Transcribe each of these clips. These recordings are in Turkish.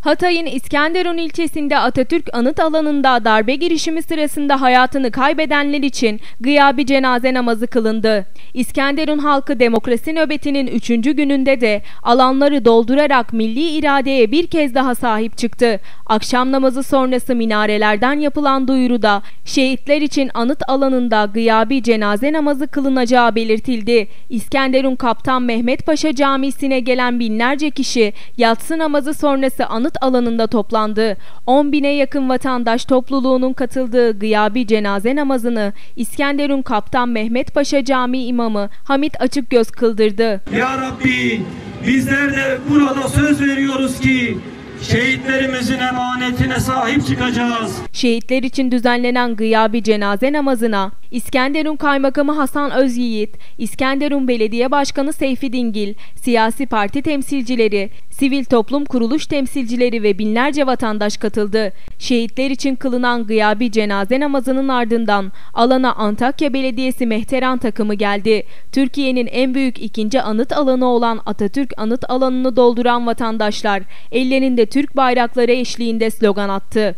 Hatay'ın İskenderun ilçesinde Atatürk Anıt Alanı'nda darbe girişimi sırasında hayatını kaybedenler için gıyabi cenaze namazı kılındı. İskenderun halkı demokrasi nöbetinin 3. gününde de alanları doldurarak milli iradeye bir kez daha sahip çıktı. Akşam namazı sonrası minarelerden yapılan duyuruda şehitler için anıt alanında gıyabi cenaze namazı kılınacağı belirtildi. İskenderun Kaptan Mehmet Paşa Camisi'ne gelen binlerce kişi yatsı namazı sonrası anıt alanında toplandı. 10.000'e yakın vatandaş topluluğunun katıldığı gıyabi cenaze namazını İskenderun Kaptan Mehmet Paşa Camii imamı Hamit Açıkgöz kıldırdı. Ya Rabbi, bizler de burada söz veriyoruz ki şehitlerimizin emanetine sahip çıkacağız. Şehitler için düzenlenen gıyabi cenaze namazına İskenderun Kaymakamı Hasan Özyiğit, İskenderun Belediye Başkanı Seyfi Dingil, siyasi parti temsilcileri, sivil toplum kuruluş temsilcileri ve binlerce vatandaş katıldı. Şehitler için kılınan gıyabi cenaze namazının ardından alana Antakya Belediyesi Mehteran takımı geldi. Türkiye'nin en büyük ikinci anıt alanı olan Atatürk Anıt Alanı'nı dolduran vatandaşlar ellerinde Türk bayrakları eşliğinde slogan attı.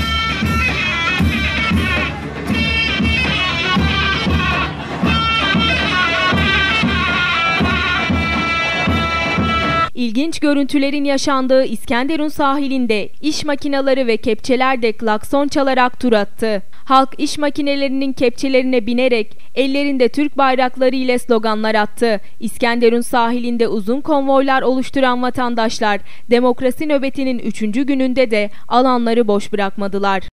İlginç görüntülerin yaşandığı İskenderun sahilinde iş makineleri ve kepçeler de klakson çalarak tur attı. Halk iş makinelerinin kepçelerine binerek ellerinde Türk bayrakları ile sloganlar attı. İskenderun sahilinde uzun konvoylar oluşturan vatandaşlar demokrasi nöbetinin 3. gününde de alanları boş bırakmadılar.